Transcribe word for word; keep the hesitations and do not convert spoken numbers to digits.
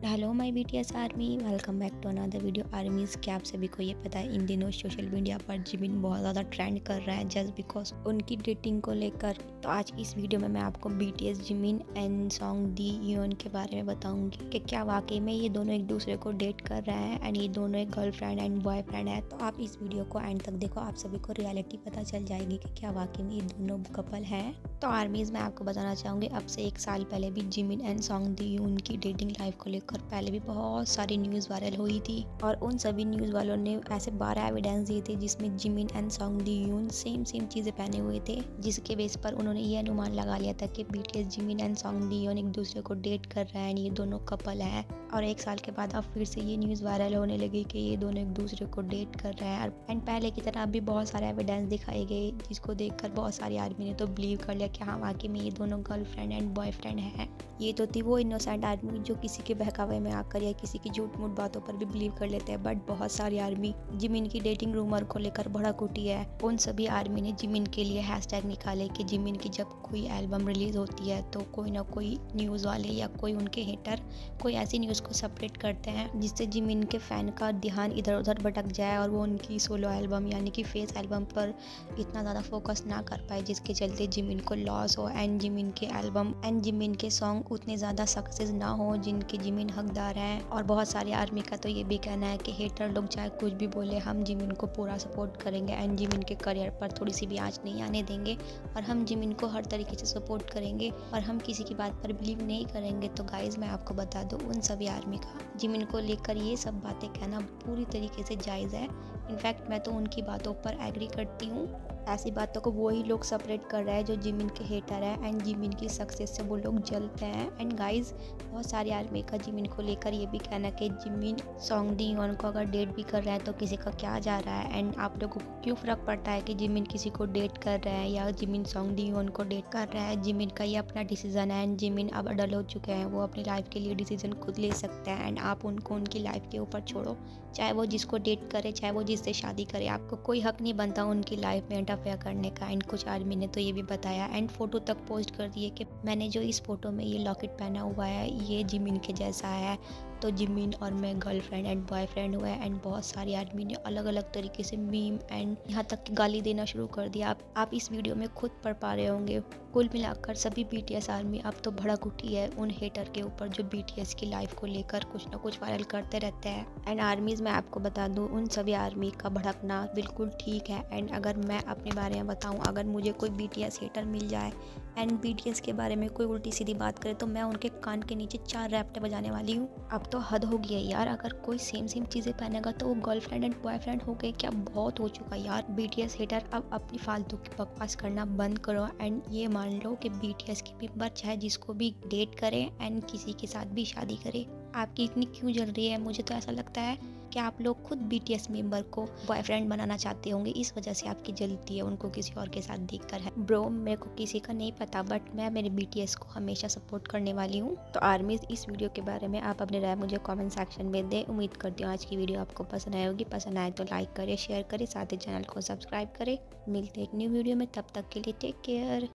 Hello my BTS army, welcome back to another video armies. क्या आप सभी को ये पता है इन दिनों सोशल मीडिया पर जिमिन बहुत ज़्यादा ट्रेंड कर रहा है जस्ट बिकॉज उनकी डेटिंग को लेकर। तो आज इस वीडियो में मैं आपको BTS Jimin and Song Da eun के बारे में बताऊंगी कि क्या वाकई में ये दोनों एक दूसरे को डेट कर रहे हैं एंड ये दोनों एक गर्लफ्रेंड एंड बॉयफ्रेंड है। तो आप इस वीडियो को एंड तक देखो, आप सभी को रियलिटी पता चल जाएगी कि क्या वाकई में ये दोनों कपल हैं। तो आर्मीज मैं आपको बताना चाहूँगी, अब से एक साल पहले भी जिमिन एंड सॉन्ग दी यून की डेटिंग लाइफ को लेकर पहले भी बहुत सारी न्यूज़ वायरल हुई थी और उन सभी न्यूज़ वालों ने ऐसे बारह एविडेंस दिए थे जिसमें जिमिन एंड सॉन्ग दी यून सेम सेम चीज़ें पहने हुए थे, जिसके बेस पर उन्होंने ये अनुमान लगा लिया था कि BTS Jimin and Song Da eun एक दूसरे को डेट कर रहे हैं, ये दोनों कपल हैं। और एक साल के बाद अब फिर से ये न्यूज़ वायरल होने लगी कि ये दोनों एक दूसरे को डेट कर रहे हैं एंड पहले की तरह भी बहुत सारे एविडेंस दिखाए गए, जिसको देखकर बहुत सारी आर्मी ने तो बिलीव कर लिया कि हाँ वाकई में ये दोनों गर्लफ्रेंड एंड बॉयफ्रेंड हैं। ये तो थी वो इनोसेंट आर्मी जो किसी के बहकावे में आकर या किसी की झूठ मूठ बातों पर भी बिलीव कर लेते हैं, बट बहुत सारी आर्मी जिमिन की डेटिंग रूमर को लेकर भड़क उठी है। उन सभी आर्मी ने जिमिन के लिए हैशटैग निकाले कि जिमिन की जब कोई एल्बम रिलीज होती है तो कोई ना कोई न्यूज़ वाले या कोई उनके हेटर कोई ऐसी न्यूज़ को सेपरेट करते हैं जिससे जिमिन के फैन का ध्यान इधर उधर भटक जाए और वो उनकी सोलो एल्बम यानी कि फेस एल्बम पर इतना ज़्यादा फोकस ना कर पाए, जिसके चलते जिमिन को लॉस हो एंड जिमिन के एल्बम एंड जिमिन के सॉन्ग उतने ज़्यादा सक्सेस ना हो जिनके जिमिन हकदार हैं। और बहुत सारी आर्मी का तो ये भी कहना है कि हेटर लोग चाहे कुछ भी बोले, हम जिमिन को पूरा सपोर्ट करेंगे एंड जिमिन के करियर पर थोड़ी सी भी आँच नहीं आने देंगे और हम जिमिन को हर तरीके से सपोर्ट करेंगे और हम किसी की बात पर बिलीव नहीं करेंगे। तो गाइज मैं आपको बता दूँ, उन सभी आर्मी का जिमिन को लेकर ये सब बातें कहना पूरी तरीके से जायज़ है। इनफैक्ट मैं तो उनकी बातों पर एग्री करती हूँ। ऐसी बातों को वही लोग सेपरेट कर रहे हैं जो जिमिन के हेटर है एंड जिमिन की सक्सेस से वो लोग जलते हैं। एंड गाइज बहुत सारी आर्मी का जिमिन को लेकर ये भी कहना कि जिमिन सॉन्ग दी यून को अगर डेट भी कर रहे हैं तो किसी का क्या जा रहा है एंड आप लोगों को क्यों फ़र्क पड़ता है कि जिमिन किसी को डेट कर रहे हैं या जिमिन सॉन्ग दी यून को डेट कर रहा है। जिमिन का ये अपना डिसीजन है एंड जिमिन अब अडल्ट हो चुके हैं, वो अपनी लाइफ के लिए डिसीजन खुद ले सकते हैं एंड आप उनको उनकी लाइफ के ऊपर छोड़ो। चाहे वो जिसको डेट करे, चाहे वो जिससे शादी करे, आपको कोई हक नहीं बनता उनकी लाइफ में इंटरफेयर करने का। एंड कुछ आर्मी ने तो ये भी बताया एंड फोटो तक पोस्ट कर दिए कि मैंने जो इस फोटो में ये लॉकेट पहना हुआ है ये जिमिन के जैसा है, तो जिमिन और मैं गर्लफ्रेंड एंड बॉयफ्रेंड हुआ है। एंड बहुत सारी आर्मी ने अलग अलग तरीके से मीम एंड यहाँ तक कि गाली देना शुरू कर दिया। आप आप इस वीडियो में खुद पढ़ पा रहे होंगे। कुल मिलाकर सभी बीटीएस आर्मी अब तो भड़क उठी है उन हेटर के ऊपर जो बीटीएस की लाइफ को लेकर कुछ ना कुछ वायरल करते रहते हैं। एंड आर्मीज मैं आपको बता दूं, उन सभी आर्मी का भड़कना बिल्कुल ठीक है। एंड अगर मैं अपने बारे में बताऊं, अगर मुझे कोई बीटीएस हेटर मिल जाए एंड बीटीएस के बारे में कोई उल्टी सीधी बात करे तो मैं उनके कान के नीचे चार रैप्टे बजाने वाली हूँ। अब तो हद हो गई है यार, अगर कोई सेम सेम चीज़ें पहनेगा तो वो गर्लफ्रेंड एंड बॉयफ्रेंड हो गए क्या? बहुत हो चुका यार। बीटीएस हेटर अब अपनी फालतू की बकवास करना बंद करो एंड ये मान लो कि बीटीएस की मेंबर चाहे जिसको भी डेट करे एंड किसी के साथ भी शादी करे, आपकी इतनी क्यों जल रही है? मुझे तो ऐसा लगता है कि आप लोग खुद बीटीएस मेंबर को बॉयफ्रेंड बनाना चाहते होंगे, इस वजह से आपकी जलती है उनको किसी और के साथ देखकर है। ब्रो मेरे को किसी का नहीं पता, बट मैं मेरे बीटीएस को हमेशा सपोर्ट करने वाली हूँ। तो आर्मीज इस वीडियो के बारे में आप अपने राय मुझे कमेंट सेक्शन में दें। उम्मीद करती हूँ आज की वीडियो आपको पसंद आई होगी। पसंद आए तो लाइक करें, शेयर करें, साथ ही चैनल को सब्सक्राइब करें। मिलते एक न्यू वीडियो में, तब तक के लिए टेक केयर।